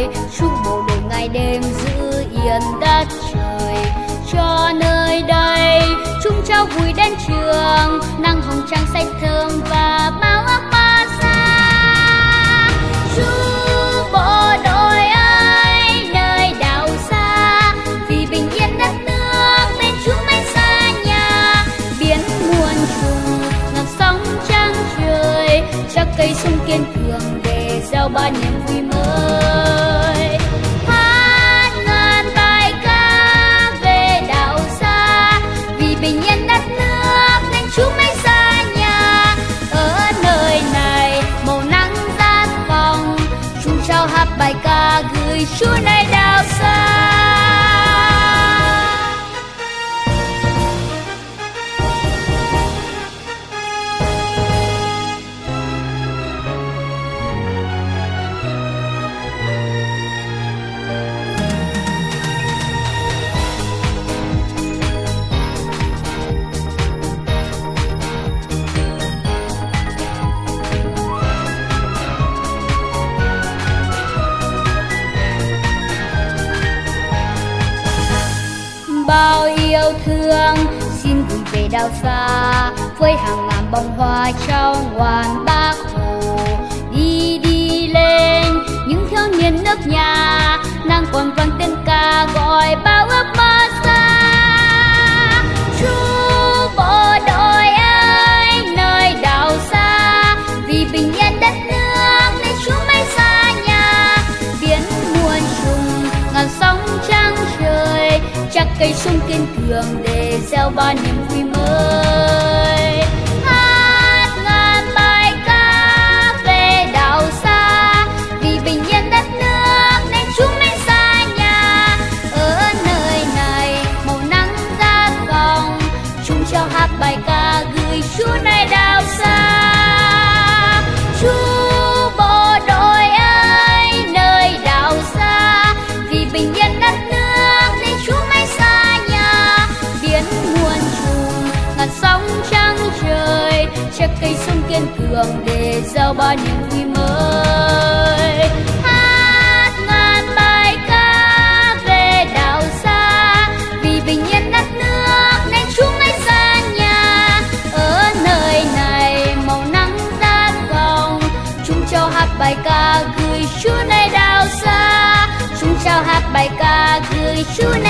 Chúa bộ đội ngày đêm giữ yên đất trời. Cho nơi đây chúng cháu vui đến trường, nắng hồng trăng xanh thơm và bao ước mơ xa. Chúa bộ đội ơi nơi đảo xa, vì bình yên đất nước nên chúng mãi xa nhà. Biển muôn trùng ngập sóng trăng trời, chắc cây sung kiên cường để gieo bao niềm vui mới. Hát ngàn bài ca về đảo xa, vì bình yên đất nước nên chúng mãi xa nhà. Ở nơi này màu nắng rát vòng, chúng trao hát bài ca gửi Chúa nơi đảo xa. Bao yêu thương xin gửi về đảo xa, với hàng ngàn bông hoa trong ngoan Bác Hồ. Đi đi lên những thiếu niên nước nhà, nàng còn vang tiếng ca gọi bao ước mơ xa. Chúa bộ đội ơi nơi đảo xa, vì bình yên đất nước nên chúng mãi xa nhà. Biển muôn trùng ngàn sóng trăng trời, chắc cây sung kiên cường để gieo bao niềm vui mới. Hát ngàn bài ca về đảo xa, vì bình yên đất nước nên chúng mãi xa nhà. Ở nơi này màu nắng rát vòng, chúng trao hát bài ca gửi Chúa nơi đảo xa. Chúa bộ đội ơi nơi đảo xa, vì bình yên đất nước nên chúng mãi xa nhà. Biển muôn trùng ngàn sóng trăng trời, chắc cây sung kiên cường để gieo bao niềm vui mới. Hát ngàn bài ca về đảo xa, vì bình yên đất nước nên chúng mãi xa nhà. Ở nơi này màu nắng rát vòng, chúng trao hát bài ca gửi Chúa nơi đảo xa. Chúng trao hát bài ca gửi Chúa nơi